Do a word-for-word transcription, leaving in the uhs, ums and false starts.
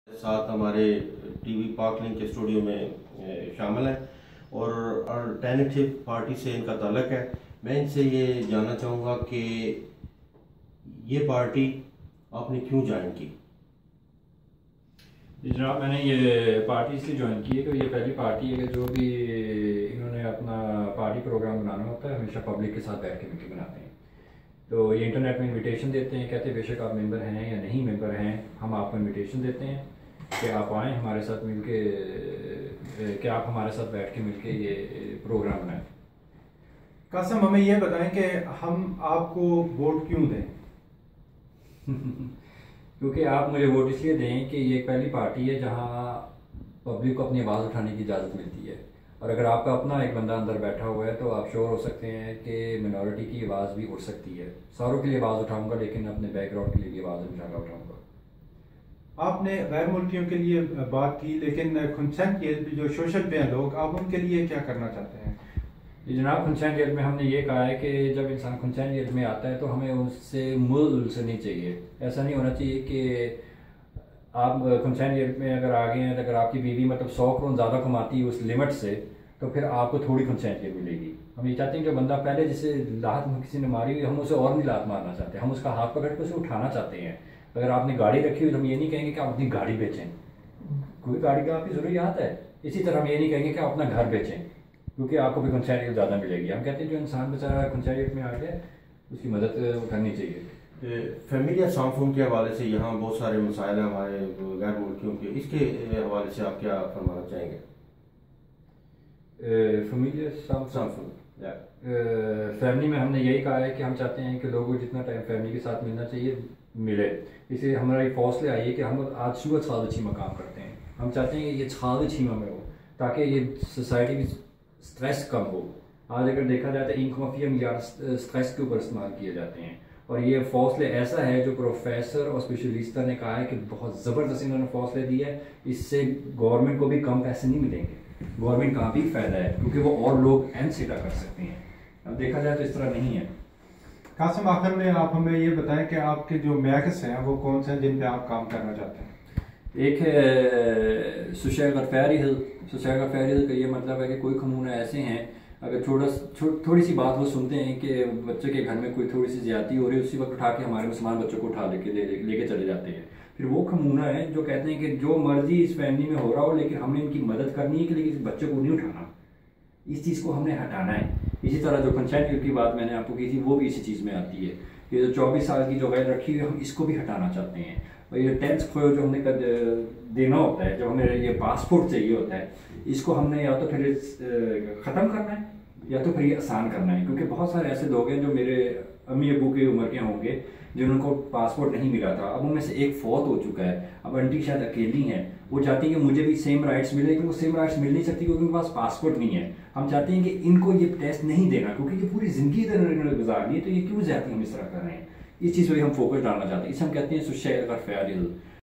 ساتھ ہمارے T V پاک لنک کے اسٹوڈیو میں شامل ہیں اور الٹرنیٹیو پارٹی سے ان کا تعلق ہے. میں ان سے یہ جاننا چاہوں گا کہ یہ پارٹی آپ نے کیوں جوائن کی؟ جناب میں نے یہ پارٹی اس لیے جوائن کی ہے کہ یہ پہلی پارٹی ہے کہ جو بھی انہوں نے اپنا پارٹی پروگرام بنانا ہوتا ہے ہمیشہ پبلک کے ساتھ بیٹھ کے مل کے بناتے ہیں. تو یہ انٹرنیٹ میں انویٹیشن دیتے ہیں, کہتے ہیں بے شک آپ ممبر ہیں یا نہیں ممبر ہیں, ہم آپ کو انویٹیشن دیتے ہیں کہ آپ آئیں ہمارے ساتھ مل کے کہ آپ ہمارے ساتھ بیٹھ کے مل کے یہ پروگرام بنائیں. قاسم ہمیں یہ بتائیں کہ ہم آپ کو ووٹ کیوں دیں؟ کیونکہ آپ مجھے ووٹ اس لیے دیں کہ یہ ایک پہلی پارٹی ہے جہاں پبلک کو اپنی آواز اٹھانے کی اجازت ملتی ہے, اور اگر آپ کا اپنا ایک بندہ اندر بیٹھا ہوا ہے تو آپ شور ہو سکتے ہیں کہ منورٹی کی آواز بھی اٹھ سکتی ہے. ساروں کے لیے آواز اٹھاؤں گا لیکن اپنے بیک گراؤنڈ کے لیے بھی آواز انشاءاللہ اٹھاؤں گا. آپ نے غیر ملکیوں کے لیے بات کی, لیکن کنسنٹ کے جو سوشل پہ ہیں لوگ, آپ ان کے لیے کیا کرنا چاہتے ہیں؟ جی جناب, کنسنٹ ایئر میں ہم نے یہ کہا ہے کہ جب انسان کنسنٹ ایئر میں آتا ہے تو ہمیں اس سے مل سے نہیں چاہیے. ایسا نہیں ہونا چاہیے کہ آپ کنسنٹ ایئر میں اگر آگے ہیں, اگر آپ کی بیوی مطلب سو کروڑ زیادہ کماتی ہے اس لمٹ سے, تو پھر آپ کو تھوڑی کنسنٹ ایئر ملے گی. ہم یہ چاہتے ہیں کہ بندہ پہلے جسے لاحت کسی نے ماری ہوئی ہم اسے اور نہیں لاحت مارنا چاہتے, ہم اس کا ہاتھ پکڑ کے اسے اٹھانا چاہتے ہیں. اگر آپ نے گاڑی رکھی ہوئی تو ہم یہ نہیں کہیں گے کہ آپ اپنی گاڑی بیچیں, کوئی گاڑی کا آپ کی ضروریات ہے. اسی طرح ہم یہ نہیں کہیں گے کہ آپ اپنا گھر بیچیں کیونکہ آپ کو بھی کنسنٹ ایئر زیادہ ملے گی. ہم کہتے ہیں جو انسان بیچارہ کنسنٹ ایئر میں آ گیا اس کی مدد کرنی چاہیے. فیملی اسلام فون کے حوالے سے یہاں بہت سارے مسائل ہیں ہمارے غیر ملکیوں کے, اس کے حوالے سے آپ کیا فرمانا چاہیں گے؟ فیملی فیملی میں ہم نے یہی کہا ہے کہ ہم چاہتے ہیں کہ لوگوں کو جتنا ٹائم فیملی کے ساتھ ملنا چاہیے ملے. اس لیے ہمارا ایک فاصلے آئی ہے کہ ہم آج صبح چھال اچھی مقام کرتے ہیں. ہم چاہتے ہیں کہ یہ چھال اچھی میں ہو تاکہ یہ سوسائٹی میں اسٹریس کم ہو. آج اگر دیکھا جائے تو ایک مفیا میلیارڈ اسٹریس کے اوپر استعمال کیے جاتے ہیں, اور یہ فاصلے ایسا ہے جو پروفیسر اور اسپیشلسٹوں نے کہا ہے کہ بہت زبردست انہوں نے فاصلے دی ہے. اس سے گورنمنٹ کو بھی کم پیسے نہیں ملیں گے, گورنمنٹ کا بھی فائدہ ہے کیونکہ وہ اور لوگ این سیٹا کر سکتے ہیں. اب دیکھا جائے تو اس طرح نہیں ہے. قاسم آخر میں آپ ہمیں یہ بتائیں کہ آپ کے جو میکس ہیں وہ کون سے ہیں جن پہ آپ کام کرنا چاہتے ہیں؟ ایک ہے سوشل غرفیاری ہل. سوشل غرفیاری ہل کا یہ مطلب ہے کہ کوئی کمونہ ایسے ہیں اگر چھوٹا تھوڑی سی بات وہ سنتے ہیں کہ بچے کے گھر میں کوئی تھوڑی سی زیادتی ہو رہی ہے, اسی وقت اٹھا کے ہمارے مسلمان بچوں کو اٹھا لے کے لے کے چلے جاتے ہیں. پھر وہ کمونہ ہے جو کہتے ہیں کہ جو مرضی اس فیملی میں ہو رہا ہو لیکن ہم نے ان کی مدد کرنی ہے کہ لیکن اس بچے کو نہیں اٹھانا, اس چیز کو ہم نے ہٹانا ہے. اسی طرح جو کنسنٹ ایئر کی بات میں نے آپ کو کی تھی وہ بھی اسی چیز میں آتی ہے. یہ جو چوبیس سال کی جو غیر رکھی ہوئی ہم اس کو بھی ہٹانا چاہتے ہیں. اور یہ ٹیکس کھوئے جو ہم نے دینا ہوتا ہے, جو ہمیں یہ پاسپورٹ چاہیے ہوتا ہے, اس کو ہم نے یا تو پھر ختم کرنا ہے یا تو پھر یہ آسان کرنا ہے. کیونکہ بہت سارے ایسے لوگ ہیں جو میرے امی ابو کی عمر کے ہوں گے جن کو پاسپورٹ نہیں ملا تھا, اب ان میں سے ایک فوت ہو چکا ہے, اب انٹی شاید اکیلی ہیں, وہ چاہتی ہیں کہ مجھے بھی سیم رائٹس ملے, لیکن وہ سیم رائٹس مل نہیں سکتی کیونکہ ان کے پاس پاسپورٹ نہیں ہے. ہم چاہتے ہیں کہ ان کو یہ ٹیسٹ نہیں دینا کیونکہ یہ پوری زندگی انہوں نے گزار لی ہے, تو یہ کیوں زیادتی ہم اس طرح کر رہے ہیں. اس چیز پہ ہم فوکس ڈالنا چاہتے ہیں. اس ہم کہتے ہیں سوشل غرفیاری.